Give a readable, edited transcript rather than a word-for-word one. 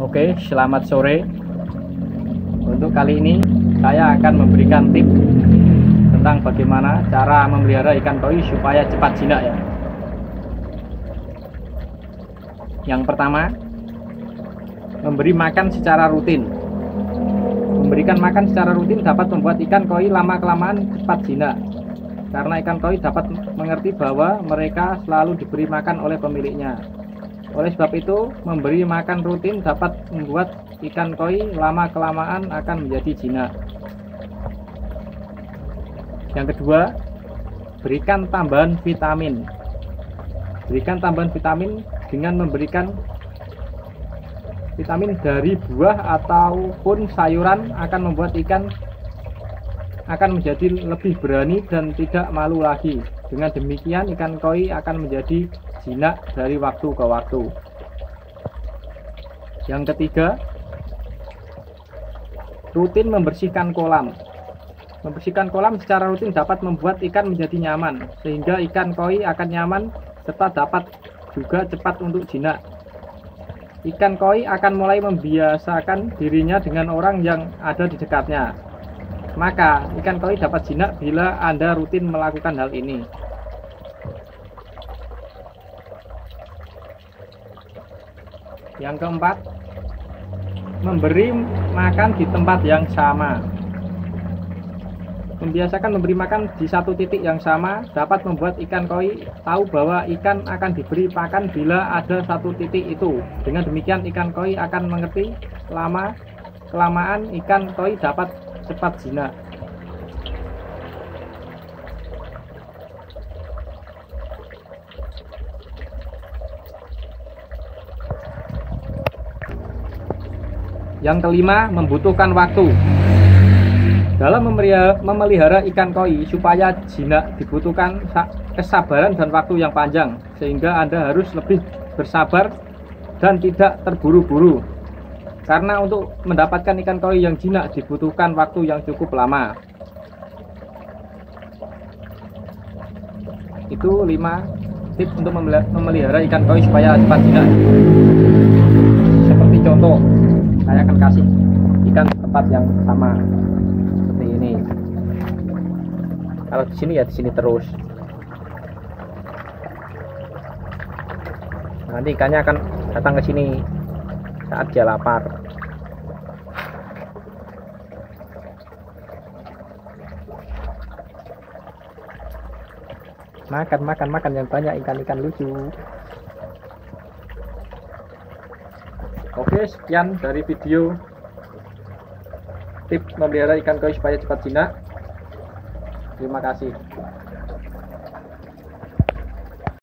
Oke, selamat sore. Untuk kali ini saya akan memberikan tips tentang bagaimana cara memelihara ikan koi supaya cepat jinak ya. Yang pertama, memberi makan secara rutin. Memberikan makan secara rutin dapat membuat ikan koi lama-kelamaan cepat jinak. Karena ikan koi dapat mengerti bahwa mereka selalu diberi makan oleh pemiliknya. Oleh sebab itu, memberi makan rutin dapat membuat ikan koi lama-kelamaan akan menjadi jinak. Yang kedua, berikan tambahan vitamin. Berikan tambahan vitamin dengan memberikan vitamin dari buah ataupun sayuran akan membuat ikan akan menjadi lebih berani dan tidak malu lagi. Dengan demikian ikan koi akan menjadi jinak dari waktu ke waktu. Yang ketiga, rutin membersihkan kolam. Membersihkan kolam secara rutin dapat membuat ikan menjadi nyaman, sehingga ikan koi akan nyaman serta dapat juga cepat untuk jinak. Ikan koi akan mulai membiasakan dirinya dengan orang yang ada di dekatnya. Maka ikan koi dapat jinak bila Anda rutin melakukan hal ini. Yang keempat, memberi makan di tempat yang sama. Membiasakan memberi makan di satu titik yang sama dapat membuat ikan koi tahu bahwa ikan akan diberi pakan bila ada satu titik itu. Dengan demikian ikan koi akan mengerti lama-kelamaan ikan koi dapat cepat jinak. Yang kelima, membutuhkan waktu. Dalam memelihara ikan koi supaya jinak dibutuhkan kesabaran dan waktu yang panjang, sehingga Anda harus lebih bersabar dan tidak terburu-buru. Karena untuk mendapatkan ikan koi yang jinak dibutuhkan waktu yang cukup lama. Itu 5 tips untuk memelihara ikan koi supaya cepat jinak. Seperti contoh, saya akan kasih ikan di tempat yang sama seperti ini. Kalau di sini ya di sini terus. Nanti ikannya akan datang ke sini saat dia lapar. Makan yang banyak, ikan-ikan lucu. Oke, sekian dari video tips memelihara ikan koi supaya cepat jinak. Terima kasih.